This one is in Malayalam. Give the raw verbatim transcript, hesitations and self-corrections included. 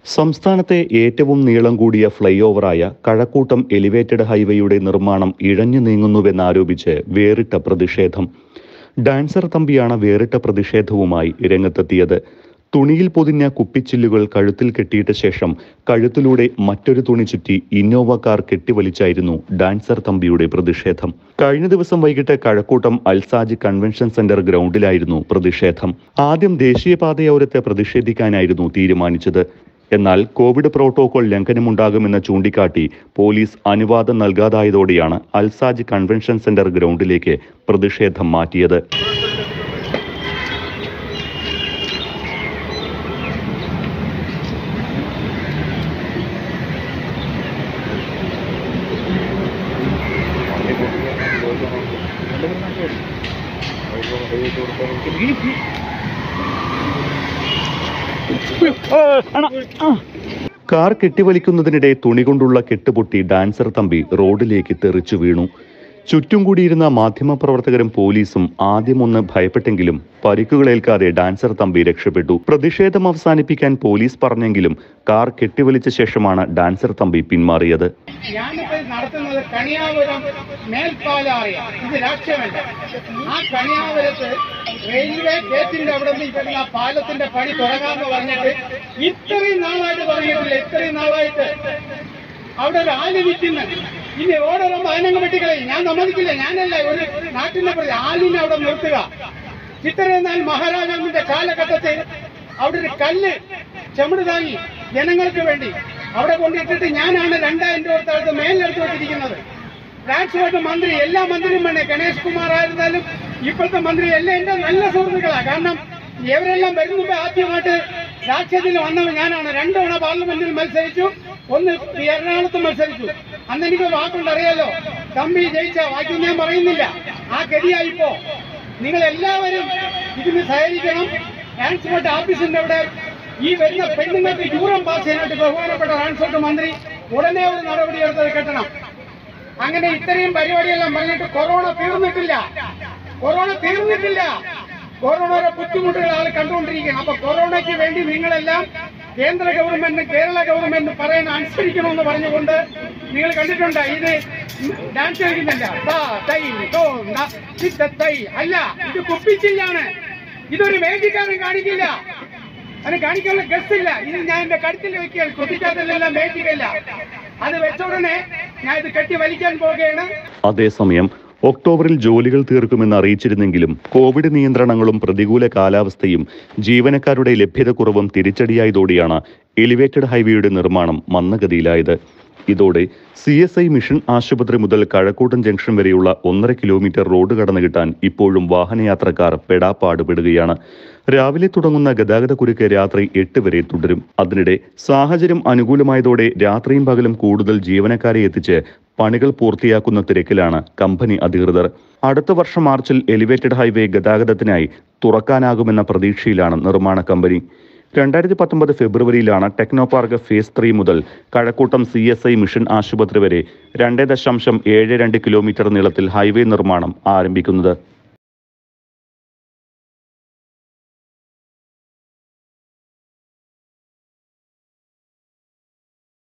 സംസ്ഥാനത്തെ ഏറ്റവും നീളം കൂടിയ ഫ്ലൈ ഓവറായ കഴക്കൂട്ടം എലിവേറ്റഡ് ഹൈവേയുടെ നിർമ്മാണം ഇഴഞ്ഞു നീങ്ങുന്നുവെന്നാരോപിച്ച് വേറിട്ട പ്രതിഷേധം. ഡാൻസർ തമ്പിയാണ് വേറിട്ട പ്രതിഷേധവുമായി രംഗത്തെത്തിയത്. തുണിയിൽ പൊതിഞ്ഞ കുപ്പിച്ചില്ലുകൾ കഴുത്തിൽ കെട്ടിയിട്ട ശേഷം കഴുത്തിലൂടെ മറ്റൊരു തുണി ചുറ്റി ഇന്നോവ കാർ കെട്ടിവലിച്ചായിരുന്നു ഡാൻസർ തമ്പിയുടെ പ്രതിഷേധം. കഴിഞ്ഞ ദിവസം വൈകിട്ട് കഴക്കൂട്ടം അൽസാജ് കൺവെൻഷൻ സെന്റർ ഗ്രൗണ്ടിലായിരുന്നു പ്രതിഷേധം. ആദ്യം ദേശീയപാതയോരത്ത് പ്രതിഷേധിക്കാനായിരുന്നു തീരുമാനിച്ചത്. എന്നാൽ കോവിഡ് പ്രോട്ടോകോൾ ലംഘനമുണ്ടാകുമെന്ന് ചൂണ്ടിക്കാട്ടി പോലീസ് അനുവാദം നൽകാതായതോടെയാണ് അൽസാജ് കൺവെൻഷൻ സെന്റർ ഗ്രൗണ്ടിലേക്ക് പ്രതിഷേധം മാറ്റിയത്. കാർ കെട്ടിവലിക്കുന്നതിനിടെ തുണി കൊണ്ടുള്ള കെട്ടുപൊട്ടി ഡാൻസർ തമ്പി റോഡിലേക്ക് തെറിച്ചു വീണു. ചുറ്റും കൂടിയിരുന്ന മാധ്യമപ്രവർത്തകരും പോലീസും ആദ്യമൊന്ന് ഭയപ്പെട്ടെങ്കിലും പരിക്കുകളേൽക്കാതെ ഡാൻസർ തമ്പി രക്ഷപ്പെട്ടു. പ്രതിഷേധം അവസാനിപ്പിക്കാൻ പോലീസ് പറഞ്ഞെങ്കിലും കാർ കെട്ടിവലിച്ച ശേഷമാണ് ഡാൻസർ തമ്പി പിന്മാറിയത്. ഞാനിപ്പോൾ നടത്തുന്നത് കണിയാപുരം മേൽപ്പാലാറിയ ഇത് രാഷ്ട്രീയമല്ല. ആ കണിയാപുരത്ത് റെയിൽവേ ഗേറ്റിന്റെ അവിടെ നിന്ന് ആ പാലത്തിന്റെ പണി തുടങ്ങാമെന്ന് പറഞ്ഞിട്ട് ഇത്രയും നാളായിട്ട് പറഞ്ഞിട്ടില്ല. ഇത്രയും നാളായിട്ട് അവിടെ ഒരു ആല് നിൽക്കുന്നത്. ഇനി ഓരോരോ മാനങ്ങൾ വെട്ടിക്കളയും. ഞാൻ സമ്മതിക്കില്ല. ഞാനല്ല ഒരു നാട്ടിലെ പ്രതി ആലിനെ അവിടെ നിർത്തുക. ചിത്രയെന്നാൽ മഹാരാജാവിന്റെ കാലഘട്ടത്തിൽ അവിടെ ഒരു കല്ല് ചെമിട് താങ്ങി ജനങ്ങൾക്ക് വേണ്ടി അവിടെ കൊണ്ടിട്ടിട്ട് ഞാനാണ് രണ്ടായിരം രൂപ അടുത്ത് മേലെടുത്ത് വെച്ചിരിക്കുന്നത്. ട്രാൻസ്പോർട്ട് മന്ത്രി എല്ലാ മന്ത്രിയും വേണേ ഗണേഷ് കുമാർ ആയിരുന്നാലും ഇപ്പോഴത്തെ മന്ത്രി എല്ലാം എന്റെ നല്ല സുഹൃത്തുക്കളാണ്. കാരണം ഇവരെല്ലാം വരുന്നുമ്പോ ആദ്യമായിട്ട് രാഷ്ട്രീയത്തിൽ വന്നവർ ഞാനാണ്. രണ്ടു തവണ പാർലമെന്റിൽ മത്സരിച്ചു, ഒന്ന് എറണാകുളത്ത് മത്സരിച്ചു. അന്ന് എനിക്ക് വാക്കുണ്ട്, അറിയാലോ. തമ്പി ജയിച്ച ബാക്കി ഞാൻ പറയുന്നില്ല. ആ ഗതിയായിപ്പോ നിങ്ങൾ എല്ലാവരും ഇതിന് സഹകരിക്കണം. ട്രാൻസ്പോർട്ട് ഓഫീസിന്റെ അവിടെ ഈ വരുന്ന പെണ്ണുങ്ങൾക്ക് യൂറം പാസ് ചെയ്യാനായിട്ട് ബഹുമാനപ്പെട്ട ട്രാൻസ്പോർട്ട് മന്ത്രി ഉടനെ ഒരു നടപടി എടുത്തത് കെട്ടണം. അങ്ങനെ ഇത്രയും പരിപാടിയെല്ലാം പറഞ്ഞിട്ട് കൊറോണ തീർന്നിട്ടില്ല. കൊറോണ തീർന്നിട്ടില്ല. കൊറോണയുടെ ബുദ്ധിമുട്ടുകൾ ആൾ കണ്ടുകൊണ്ടിരിക്കുകയാണ്. അപ്പൊ കൊറോണയ്ക്ക് വേണ്ടി നിങ്ങളെല്ലാം കേന്ദ്ര ഗവൺമെന്റ് കേരള ഗവൺമെന്റ് പറയാൻ അനുസരിക്കണമെന്ന് പറഞ്ഞുകൊണ്ട് നിങ്ങൾ കണ്ടിട്ടുണ്ട്. ഇത് ഡാൻസ് കളിക്കുന്നില്ല. അല്ല, ഇത് കുപ്പിച്ചില്ലാണ്. ഇതൊരു വേദിക്കാരൻ കാണിക്കില്ല. അത് കാണിക്കാനുള്ള ഗസ്റ്റില്ല. ഇത് ഞാൻ എന്റെ കഴുത്തിൽ വെക്കുകയാണ്. കുത്തിക്കാത്തതെല്ലാം വേദിക്കല്ല. അത് വെച്ച ഉടനെ ഞാൻ ഇത് കെട്ടി വലിക്കാൻ പോവുകയാണ്. അതേസമയം ഒക്ടോബറിൽ ജോലികൾ തീർക്കുമെന്ന് അറിയിച്ചിരുന്നെങ്കിലും കോവിഡ് നിയന്ത്രണങ്ങളും പ്രതികൂല കാലാവസ്ഥയും ജീവനക്കാരുടെ ലഭ്യതക്കുറവും തിരിച്ചടിയായതോടെയാണ് എലിവേറ്റഡ് ഹൈവേയുടെ നിർമ്മാണം മന്ദഗതിയിലായത്. ഇതോടെ സി എസ് ഐ മിഷൻ ആശുപത്രി മുതൽ കഴക്കൂട്ടം ജംഗ്ഷൻ വരെയുള്ള ഒന്നര കിലോമീറ്റർ റോഡ് കടന്നു കിട്ടാൻ ഇപ്പോഴും വാഹനയാത്രക്കാർ പെടാപ്പാടുപെടുകയാണ്. രാവിലെ തുടങ്ങുന്ന ഗതാഗതക്കുരുക്ക് രാത്രി എട്ട് വരെ തുടരും. അതിനിടെ സാഹചര്യം അനുകൂലമായതോടെ രാത്രിയും പകലും കൂടുതൽ ജീവനക്കാരെ എത്തിച്ച് പണികൾ പൂർത്തിയാക്കുന്ന തിരക്കിലാണ് കമ്പനി അധികൃതർ. അടുത്ത വർഷം മാർച്ചിൽ എലിവേറ്റഡ് ഹൈവേ ഗതാഗതത്തിനായി തുറക്കാനാകുമെന്ന പ്രതീക്ഷയിലാണ് നിർമ്മാണ കമ്പനി. രണ്ടായിരത്തി പത്തൊമ്പത് ഫെബ്രുവരിയിലാണ് ടെക്നോ പാർക്ക് ഫേസ് ത്രീ മുതൽ Kazhakkoottam C S I mission ആശുപത്രി വരെ രണ്ടേ ദശാംശം ഏഴ് രണ്ട് കിലോമീറ്റർ നീളത്തിൽ ഹൈവേ നിർമ്മാണം ആരംഭിക്കുന്നത്.